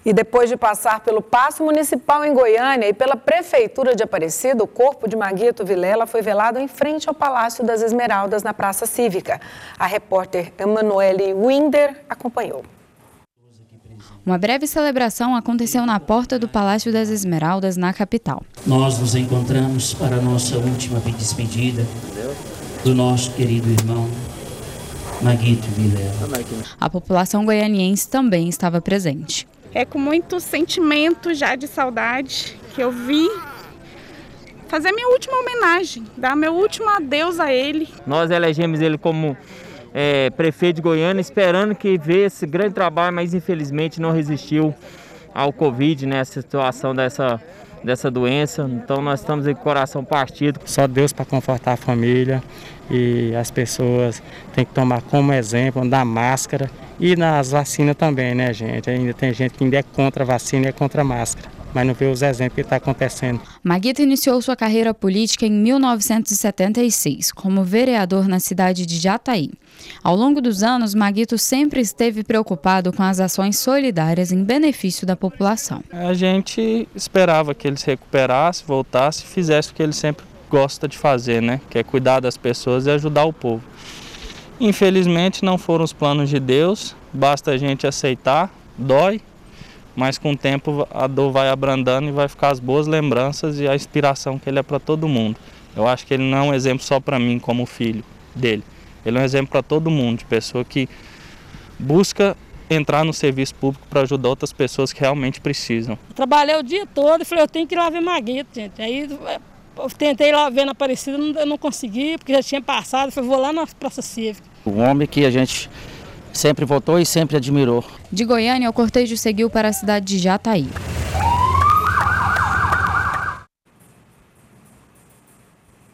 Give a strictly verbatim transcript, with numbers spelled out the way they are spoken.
E depois de passar pelo Paço Municipal em Goiânia e pela Prefeitura de Aparecida, o corpo de Maguito Vilela foi velado em frente ao Palácio das Esmeraldas, na Praça Cívica. A repórter Emanuele Winder acompanhou. Uma breve celebração aconteceu na porta do Palácio das Esmeraldas, na capital. Nós nos encontramos para a nossa última despedida do nosso querido irmão Maguito Vilela. A população goianiense também estava presente. É com muito sentimento já de saudade que eu vim fazer minha última homenagem, dar meu último adeus a ele. Nós elegemos ele como é, prefeito de Goiânia, esperando que vê esse grande trabalho, mas infelizmente não resistiu ao Covid, né, essa situação dessa, dessa doença. Então nós estamos aí com o coração partido. Só Deus para confortar a família, e as pessoas têm que tomar como exemplo, andar máscara. E nas vacinas também, né, gente? Ainda tem gente que ainda é contra a vacina e é contra a máscara, mas não vê os exemplos que está acontecendo. Maguito iniciou sua carreira política em mil novecentos e setenta e seis, como vereador na cidade de Jataí. Ao longo dos anos, Maguito sempre esteve preocupado com as ações solidárias em benefício da população. A gente esperava que ele se recuperasse, voltasse e fizesse o que ele sempre gosta de fazer, né? Que é cuidar das pessoas e ajudar o povo. Infelizmente não foram os planos de Deus, basta a gente aceitar, dói, mas com o tempo a dor vai abrandando e vai ficar as boas lembranças e a inspiração que ele é para todo mundo. Eu acho que ele não é um exemplo só para mim como filho dele, ele é um exemplo para todo mundo, de pessoa que busca entrar no serviço público para ajudar outras pessoas que realmente precisam. Trabalhei o dia todo e falei, eu tenho que ir lá ver Maguito, gente. Aí eu tentei ir lá ver na Aparecida, eu não consegui, porque já tinha passado, eu falei, vou lá na Praça Cívica. Um homem que a gente sempre votou e sempre admirou. De Goiânia, o cortejo seguiu para a cidade de Jataí.